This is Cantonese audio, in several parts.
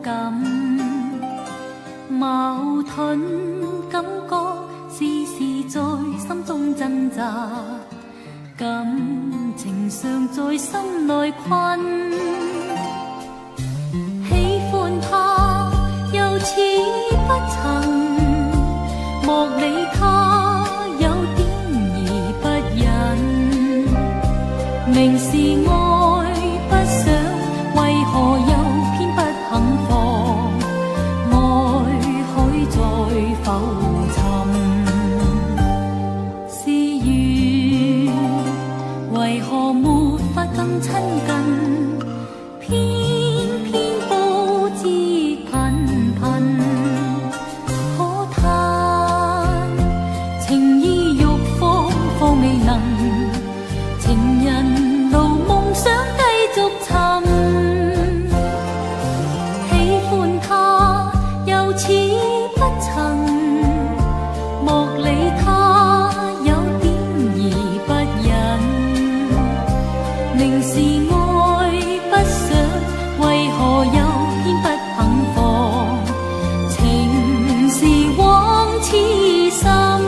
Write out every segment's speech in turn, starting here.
感，矛盾感觉时时在心中挣扎，感情常在心内困。喜欢他又似不曾，莫理他有点而不忍，明是爱不想，为何又偏不肯放？爱海在浮沉，是缘，为何没法更亲近？偏偏不知频频，可叹情意欲放，方未能。情人路梦想繼續尋，喜歡他又似不曾，莫理他有點而不忍，明是愛不想，為何又偏不肯放？情是枉痴心。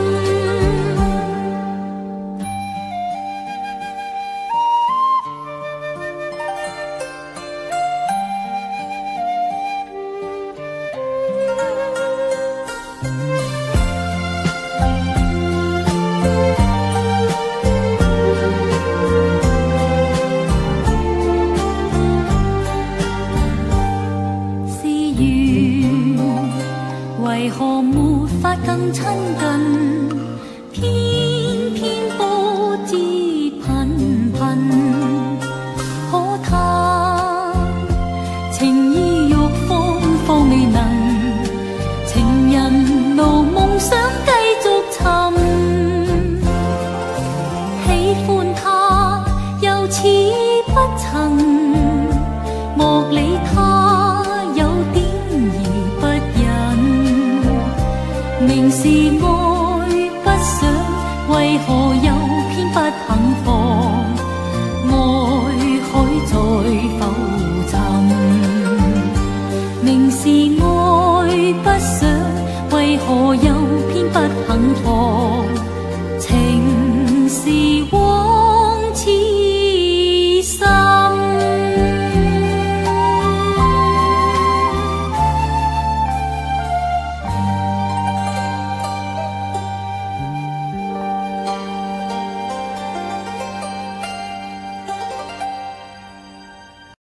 為何沒法更親近？偏偏不知頻頻，可嘆情意欲放，方未能。情人路夢想繼續尋，喜歡他又似不曾，莫理他有點而不忍。明是愛不想，為何又偏不肯放？愛海在浮沉，明是愛不想，為何又偏不肯放？情是枉